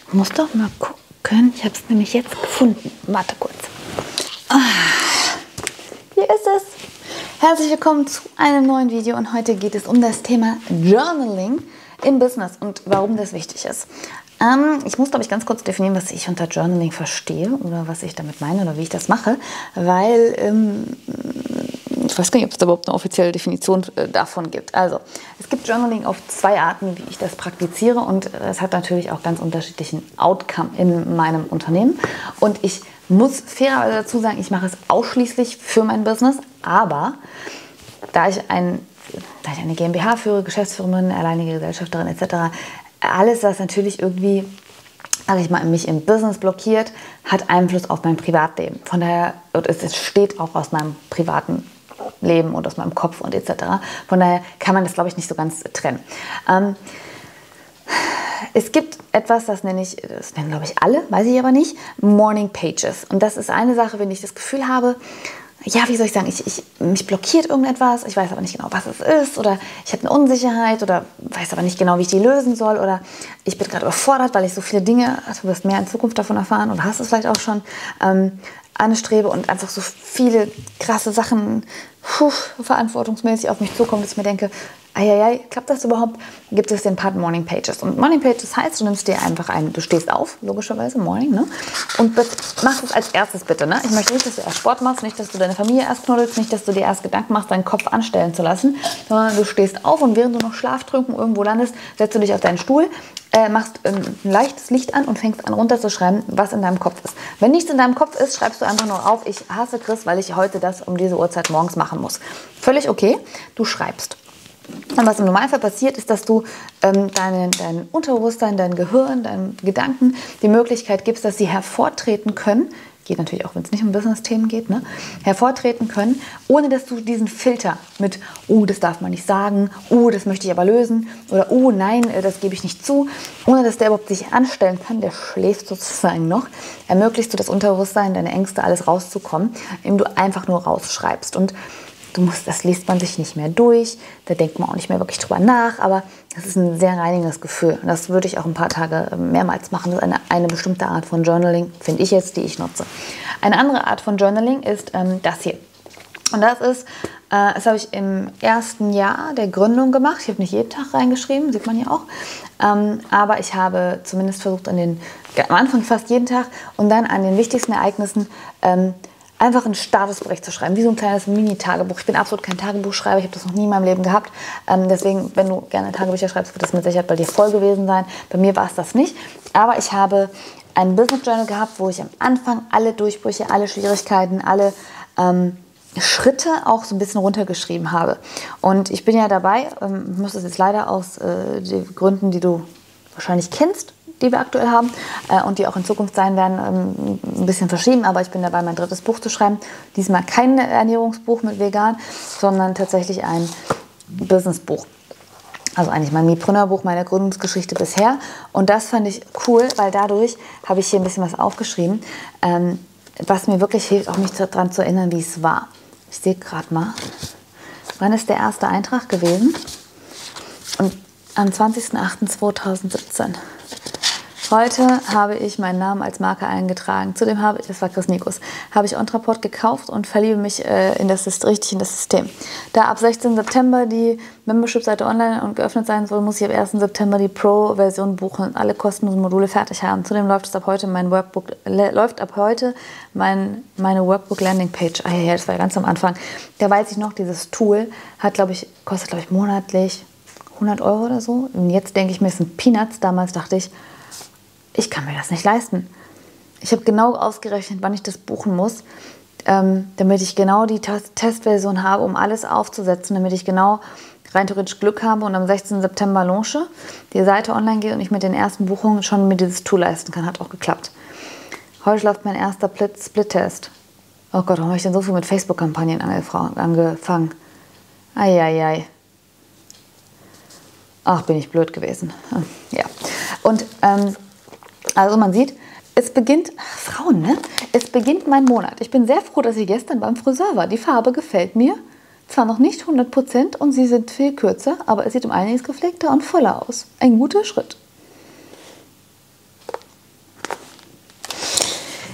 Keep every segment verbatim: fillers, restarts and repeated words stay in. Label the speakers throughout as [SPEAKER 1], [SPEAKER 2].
[SPEAKER 1] Muss doch mal gucken. Ich habe es nämlich jetzt gefunden. Warte kurz. Ah, hier ist es. Herzlich willkommen zu einem neuen Video und heute geht es um das Thema Journaling im Business und warum das wichtig ist. Ähm, ich muss, glaube ich, ganz kurz definieren, was ich unter Journaling verstehe oder was ich damit meine oder wie ich das mache, weil ähm, ich weiß gar nicht, ob es da überhaupt eine offizielle Definition äh, davon gibt. Also, es gibt Journaling auf zwei Arten, wie ich das praktiziere und es hat natürlich auch ganz unterschiedlichen Outcome in meinem Unternehmen. Und ich muss fairerweise dazu sagen, ich mache es ausschließlich für mein Business, aber da ich, ein, da ich eine GmbH führe, Geschäftsführerin, alleinige Gesellschafterin et cetera, alles, was natürlich irgendwie, sage ich mal, mich im Business blockiert, hat Einfluss auf mein Privatleben. Von daher, es steht auch aus meinem privaten Leben und aus meinem Kopf und et cetera. Von daher kann man das, glaube ich, nicht so ganz trennen. Ähm, es gibt etwas, das nenne ich, das nennen, glaube ich, alle, weiß ich aber nicht, Morning Pages. Und das ist eine Sache, wenn ich das Gefühl habe, ja, wie soll ich sagen, ich, ich, mich blockiert irgendetwas, ich weiß aber nicht genau, was es ist, oder ich habe eine Unsicherheit oder weiß aber nicht genau, wie ich die lösen soll, oder ich bin gerade überfordert, weil ich so viele Dinge, also du wirst mehr in Zukunft davon erfahren oder hast es vielleicht auch schon, ähm, anstrebe und einfach so viele krasse Sachen puh, verantwortungsmäßig auf mich zukommen, dass ich mir denke, eieiei, klappt das überhaupt? Gibt es den Part Morning Pages. Und Morning Pages heißt, du nimmst dir einfach ein, du stehst auf, logischerweise, Morning, ne? Und machst es als erstes bitte, ne? Ich möchte nicht, dass du erst Sport machst, nicht, dass du deine Familie erst knuddelst, nicht, dass du dir erst Gedanken machst, deinen Kopf anstellen zu lassen, sondern du stehst auf und während du noch Schlaftrunken irgendwo landest, setzt du dich auf deinen Stuhl, äh, machst ein leichtes Licht an und fängst an runterzuschreiben, was in deinem Kopf ist. Wenn nichts in deinem Kopf ist, schreibst du einfach nur auf, ich hasse Chris, weil ich heute das um diese Uhrzeit morgens machen muss. Völlig okay, du schreibst. Und was im Normalfall passiert, ist, dass du ähm, dein, dein Unterbewusstsein, dein Gehirn, deinen Gedanken die Möglichkeit gibst, dass sie hervortreten können, geht natürlich auch, wenn es nicht um Business-Themen geht, ne? hervortreten können, ohne dass du diesen Filter mit, oh, das darf man nicht sagen, oh, das möchte ich aber lösen oder oh, nein, das gebe ich nicht zu, ohne dass der überhaupt sich anstellen kann, der schläft sozusagen noch, ermöglichst du das Unterbewusstsein, deine Ängste, alles rauszukommen, indem du einfach nur rausschreibst. Und Du musst, das liest man sich nicht mehr durch, da denkt man auch nicht mehr wirklich drüber nach, aber das ist ein sehr reiniges Gefühl. Und das würde ich auch ein paar Tage mehrmals machen. Das ist eine, eine bestimmte Art von Journaling, finde ich jetzt, die ich nutze. Eine andere Art von Journaling ist ähm, das hier. Und das ist, äh, das habe ich im ersten Jahr der Gründung gemacht. Ich habe nicht jeden Tag reingeschrieben, sieht man hier auch. Ähm, aber ich habe zumindest versucht, an den, am Anfang fast jeden Tag und dann an den wichtigsten Ereignissen ähm, einfach einen Statusbericht zu schreiben, wie so ein kleines Mini-Tagebuch. Ich bin absolut kein Tagebuchschreiber, ich habe das noch nie in meinem Leben gehabt. Ähm, deswegen, wenn du gerne Tagebücher schreibst, wird das mit Sicherheit bei dir voll gewesen sein. Bei mir war es das nicht. Aber ich habe ein Business Journal gehabt, wo ich am Anfang alle Durchbrüche, alle Schwierigkeiten, alle ähm, Schritte auch so ein bisschen runtergeschrieben habe. Und ich bin ja dabei, ähm, muss das jetzt leider aus äh, den Gründen, die du wahrscheinlich kennst, die wir aktuell haben äh, und die auch in Zukunft sein werden, ähm, ein bisschen verschieben. Aber ich bin dabei, mein drittes Buch zu schreiben. Diesmal kein Ernährungsbuch mit vegan, sondern tatsächlich ein Businessbuch. Also eigentlich mein Mipreneur-Buch, meine Gründungsgeschichte bisher. Und das fand ich cool, weil dadurch habe ich hier ein bisschen was aufgeschrieben, ähm, was mir wirklich hilft, auch mich daran zu erinnern, wie es war. Ich sehe gerade mal, wann ist der erste Eintrag gewesen? Und am zwanzigsten achten zweitausendsiebzehn. Heute habe ich meinen Namen als Marke eingetragen. Zudem habe ich, das war Chris Nikus, habe ich Ontraport gekauft und verliebe mich äh, in das, richtig in das System. Da ab sechzehnten September die Membership-Seite online und geöffnet sein soll, muss ich ab ersten September die Pro-Version buchen und alle kostenlosen Module fertig haben. Zudem läuft es ab heute mein Workbook, läuft ab heute mein, meine Workbook-Landing-Page. Ah ja, das war ja ganz am Anfang. Da weiß ich noch, dieses Tool hat, glaube ich, kostet, glaube ich, monatlich hundert Euro oder so. Und jetzt denke ich mir, es sind Peanuts. Damals dachte ich, ich kann mir das nicht leisten. Ich habe genau ausgerechnet, wann ich das buchen muss, ähm, damit ich genau die Test Testversion habe, um alles aufzusetzen, damit ich genau rein theoretisch Glück habe und am sechzehnten September launche, die Seite online gehe und ich mit den ersten Buchungen schon mir dieses Tool leisten kann. Hat auch geklappt. Heute läuft mein erster Split-Test. Oh Gott, warum habe ich denn so viel mit Facebook-Kampagnen angefangen? Eieiei. Ach, bin ich blöd gewesen. Ja. Und ähm, also man sieht, es beginnt, ach, Frauen, ne? Es beginnt mein Monat. Ich bin sehr froh, dass ich gestern beim Friseur war. Die Farbe gefällt mir. Zwar noch nicht hundert Prozent und sie sind viel kürzer, aber es sieht um einiges gepflegter und voller aus. Ein guter Schritt.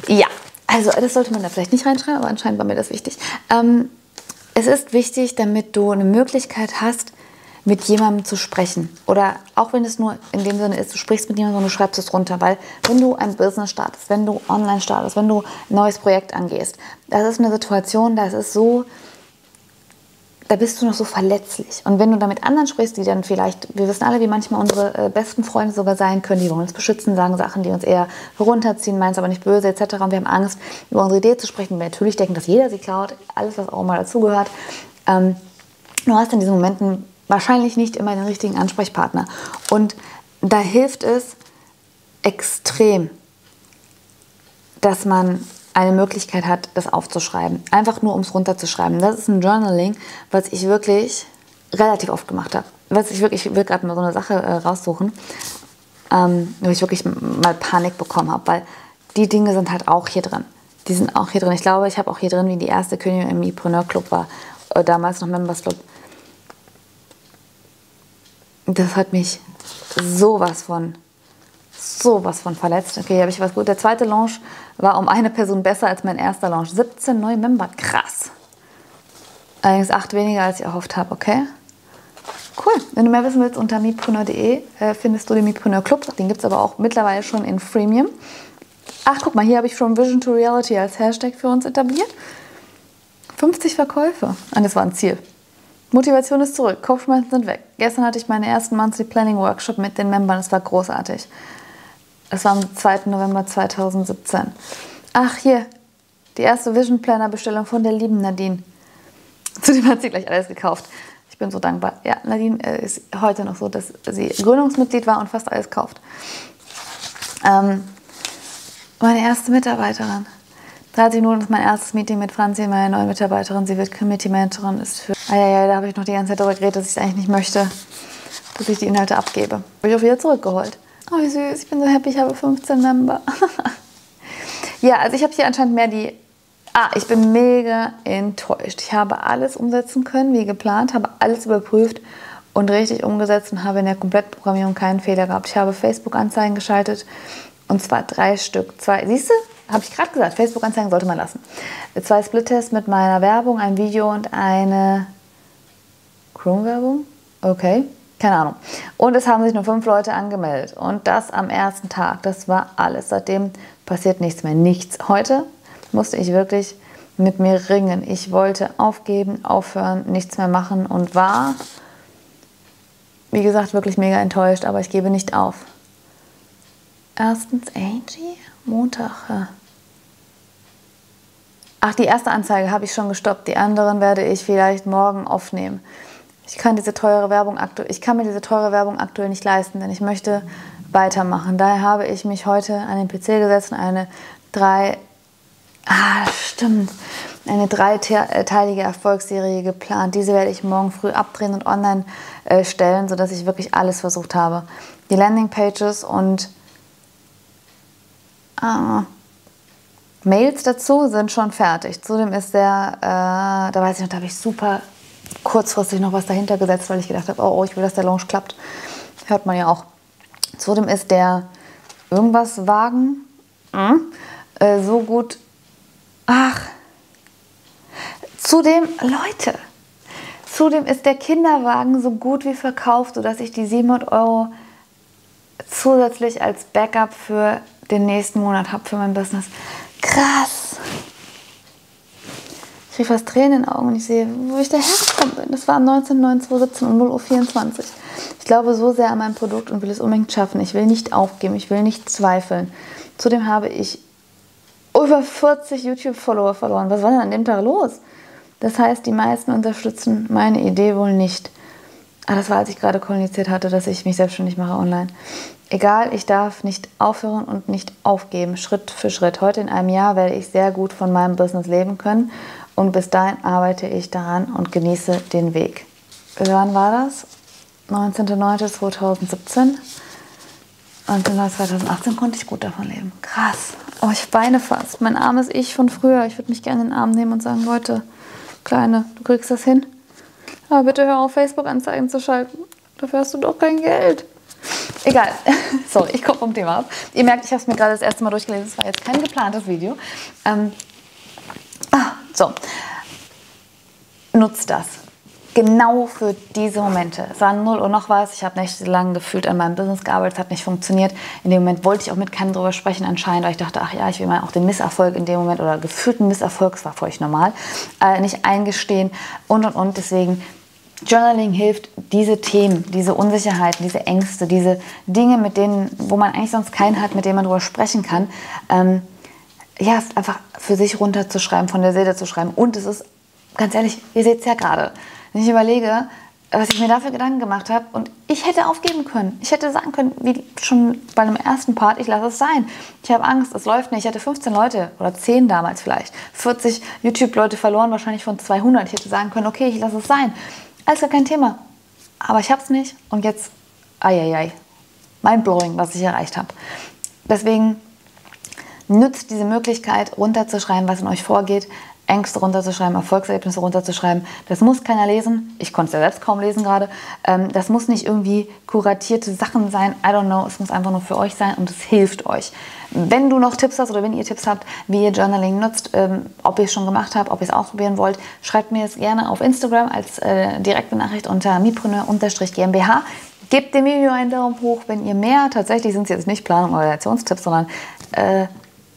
[SPEAKER 1] Ja, also das sollte man da vielleicht nicht reinschreiben, aber anscheinend war mir das wichtig. Ähm, es ist wichtig, damit du eine Möglichkeit hast, mit jemandem zu sprechen. Oder auch wenn es nur in dem Sinne ist, du sprichst mit jemandem und du schreibst es runter. Weil wenn du ein Business startest, wenn du online startest, wenn du ein neues Projekt angehst, das ist eine Situation, das ist so, da bist du noch so verletzlich. Und wenn du da mit anderen sprichst, die dann vielleicht, wir wissen alle, wie manchmal unsere besten Freunde sogar sein können, die wollen uns beschützen, sagen Sachen, die uns eher runterziehen, meinen es aber nicht böse et cetera. Und wir haben Angst, über unsere Idee zu sprechen. Wir natürlich denken, dass jeder sie klaut, alles, was auch mal dazugehört. Ähm, du hast in diesen Momenten wahrscheinlich nicht immer den richtigen Ansprechpartner. Und da hilft es extrem, dass man eine Möglichkeit hat, das aufzuschreiben. Einfach nur, um es runterzuschreiben. Das ist ein Journaling, was ich wirklich relativ oft gemacht habe. Was ich wirklich, ich will gerade mal so eine Sache äh, raussuchen, ähm, wo ich wirklich mal Panik bekommen habe, weil die Dinge sind halt auch hier drin. Die sind auch hier drin. Ich glaube, ich habe auch hier drin, wie die erste Königin im Mipreneur Club war, äh, damals noch Members Club. Das hat mich sowas von, sowas von verletzt. Okay, hier habe ich was gut. Der zweite Launch war um eine Person besser als mein erster Launch. siebzehn neue Member, krass. Allerdings acht weniger, als ich erhofft habe, okay? Cool. Wenn du mehr wissen willst, unter mipreneur punkt de äh, findest du den Mipreneur Club. Den gibt es aber auch mittlerweile schon in Freemium. Ach, guck mal, hier habe ich From Vision to Reality als Hashtag für uns etabliert. fünfzig Verkäufe. Und das war ein Ziel. Motivation ist zurück, Kopfschmerzen sind weg. Gestern hatte ich meinen ersten Monthly Planning Workshop mit den Membern, das war großartig. Das war am zweiten November zweitausendsiebzehn. Ach, hier, die erste Vision Planner Bestellung von der lieben Nadine. Zudem hat sie gleich alles gekauft. Ich bin so dankbar. Ja, Nadine äh, ist heute noch so, dass sie Gründungsmitglied war und fast alles kauft. Ähm, meine erste Mitarbeiterin. dreißig Minuten ist mein erstes Meeting mit Franzi, meine neue Mitarbeiterin. Sie wird Committee-Mentorin, ist für... Ah, ja, ja, da habe ich noch die ganze Zeit darüber geredet, dass ich es eigentlich nicht möchte, dass ich die Inhalte abgebe. Habe ich auch wieder zurückgeholt. Oh, wie süß, ich bin so happy, ich habe fünfzehn Member. Ja, also ich habe hier anscheinend mehr die... Ah, ich bin mega enttäuscht. Ich habe alles umsetzen können, wie geplant, habe alles überprüft und richtig umgesetzt und habe in der Komplettprogrammierung keinen Fehler gehabt. Ich habe Facebook-Anzeigen geschaltet und zwar drei Stück. Zwei, siehst du? Habe ich gerade gesagt, Facebook-Anzeigen sollte man lassen. Zwei Split-Tests mit meiner Werbung, ein Video und eine Chrome-Werbung? Okay, keine Ahnung. Und es haben sich nur fünf Leute angemeldet. Und das am ersten Tag. Das war alles. Seitdem passiert nichts mehr. Nichts. Heute musste ich wirklich mit mir ringen. Ich wollte aufgeben, aufhören, nichts mehr machen und war, wie gesagt, wirklich mega enttäuscht. Aber ich gebe nicht auf. Erstens Angie? Montag. Ja. Ach, die erste Anzeige habe ich schon gestoppt. Die anderen werde ich vielleicht morgen aufnehmen. Ich kann diese teure Werbung aktuell, ich kann mir diese teure Werbung aktuell nicht leisten, denn ich möchte weitermachen. Daher habe ich mich heute an den P C gesetzt und eine drei, ah, stimmt, eine dreiteilige Erfolgsserie geplant. Diese werde ich morgen früh abdrehen und online äh, stellen, sodass ich wirklich alles versucht habe. Die Landingpages und Ah, Mails dazu sind schon fertig. Zudem ist der, äh, da weiß ich noch, da habe ich super kurzfristig noch was dahinter gesetzt, weil ich gedacht habe, oh, oh, ich will, dass der Launch klappt. Hört man ja auch. Zudem ist der irgendwas Wagen hm, äh, so gut. Ach, zudem, Leute, zudem ist der Kinderwagen so gut wie verkauft, sodass ich die siebenhundert Euro zusätzlich als Backup für den nächsten Monat habe für mein Business. Krass! Ich kriege fast Tränen in den Augen und ich sehe, wo ich dahergekommen bin. Das war am neunzehnten neunten zweitausendsiebzehn um null Uhr vierundzwanzig. Ich glaube so sehr an mein Produkt und will es unbedingt schaffen. Ich will nicht aufgeben, ich will nicht zweifeln. Zudem habe ich über vierzig YouTube-Follower verloren. Was war denn an dem Tag los? Das heißt, die meisten unterstützen meine Idee wohl nicht. Ah, das war, als ich gerade kommuniziert hatte, dass ich mich selbstständig mache online. Egal, ich darf nicht aufhören und nicht aufgeben, Schritt für Schritt. Heute in einem Jahr werde ich sehr gut von meinem Business leben können und bis dahin arbeite ich daran und genieße den Weg. Wann war das? neunzehnten neunten zweitausendsiebzehn. Und im zweitausendachtzehn konnte ich gut davon leben. Krass. Oh, ich weine fast. Mein armes Ich von früher. Ich würde mich gerne in den Arm nehmen und sagen, Leute, Kleine, du kriegst das hin. Aber bitte hör auf, Facebook-Anzeigen zu schalten. Dafür hast du doch kein Geld. egal. Sorry, ich komme vom Thema ab. Ihr merkt, ich habe es mir gerade das erste Mal durchgelesen. Es war jetzt kein geplantes Video. Ähm, ah, so. Nutzt das. Genau für diese Momente. Es war null Uhr noch was. Ich habe nächtelang gefühlt an meinem Business gearbeitet. Es hat nicht funktioniert. In dem Moment wollte ich auch mit keinem drüber sprechen anscheinend, weil ich dachte, ach ja, ich will mal auch den Misserfolg in dem Moment oder gefühlten Misserfolg, das war völlig normal, äh, nicht eingestehen und und und. Deswegen, Journaling hilft, diese Themen, diese Unsicherheiten, diese Ängste, diese Dinge, mit denen, wo man eigentlich sonst keinen hat, mit denen man drüber sprechen kann, ähm, ja, es einfach für sich runterzuschreiben, von der Seele zu schreiben. Und es ist, ganz ehrlich, ihr seht es ja gerade, wenn ich überlege, was ich mir dafür Gedanken gemacht habe und ich hätte aufgeben können. Ich hätte sagen können, wie schon bei dem ersten Part, ich lasse es sein. Ich habe Angst, es läuft nicht. Ich hatte fünfzehn Leute oder zehn damals vielleicht, vierzig YouTube-Leute verloren, wahrscheinlich von zweihundert. Ich hätte sagen können, okay, ich lasse es sein. Alles gar kein Thema. Aber ich habe es nicht und jetzt, eieiei, mindblowing, was ich erreicht habe. Deswegen nutzt diese Möglichkeit, runterzuschreiben, was in euch vorgeht, Ängste runterzuschreiben, Erfolgserlebnisse runterzuschreiben. Das muss keiner lesen. Ich konnte es ja selbst kaum lesen gerade. Ähm, das muss nicht irgendwie kuratierte Sachen sein. I don't know. Es muss einfach nur für euch sein und es hilft euch. Wenn du noch Tipps hast oder wenn ihr Tipps habt, wie ihr Journaling nutzt, ähm, ob ihr es schon gemacht habt, ob ihr es ausprobieren wollt, schreibt mir es gerne auf Instagram als äh, direkte Nachricht unter mipreneur-gmbh. Gebt dem Video einen Daumen hoch, wenn ihr mehr, tatsächlich sind es jetzt nicht Planung oder Organisationstipps, sondern äh,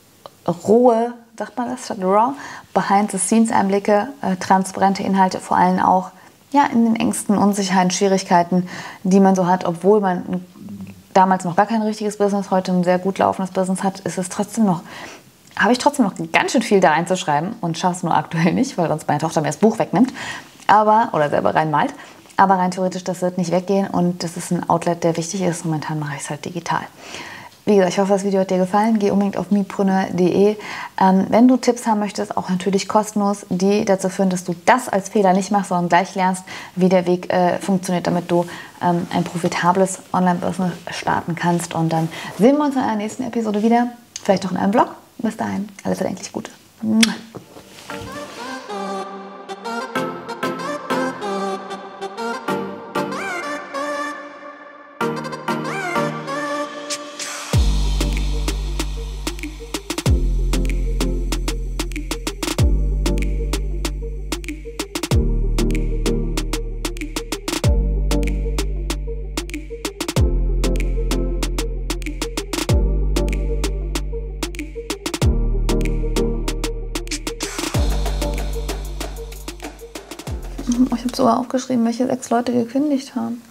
[SPEAKER 1] rohe, sagt man das statt raw, Behind-the-Scenes-Einblicke, äh, transparente Inhalte, vor allem auch ja, in den Ängsten, Unsicherheiten, Schwierigkeiten, die man so hat, obwohl man damals noch gar kein richtiges Business, heute ein sehr gut laufendes Business hat, ist es trotzdem noch, habe ich trotzdem noch ganz schön viel da reinzuschreiben und schaffe es nur aktuell nicht, weil sonst meine Tochter mir das Buch wegnimmt, aber, oder selber reinmalt. Aber rein theoretisch, das wird nicht weggehen und das ist ein Outlet, der wichtig ist. Momentan mache ich es halt digital. Wie gesagt, ich hoffe, das Video hat dir gefallen. Geh unbedingt auf mipreneur punkt de. Ähm, wenn du Tipps haben möchtest, auch natürlich kostenlos, die dazu führen, dass du das als Fehler nicht machst, sondern gleich lernst, wie der Weg äh, funktioniert, damit du ähm, ein profitables Online-Business starten kannst. Und dann sehen wir uns in einer nächsten Episode wieder. Vielleicht auch in einem Vlog. Bis dahin, alles erdenklich Gute. Ich habe sogar aufgeschrieben, welche sechs Leute gekündigt haben.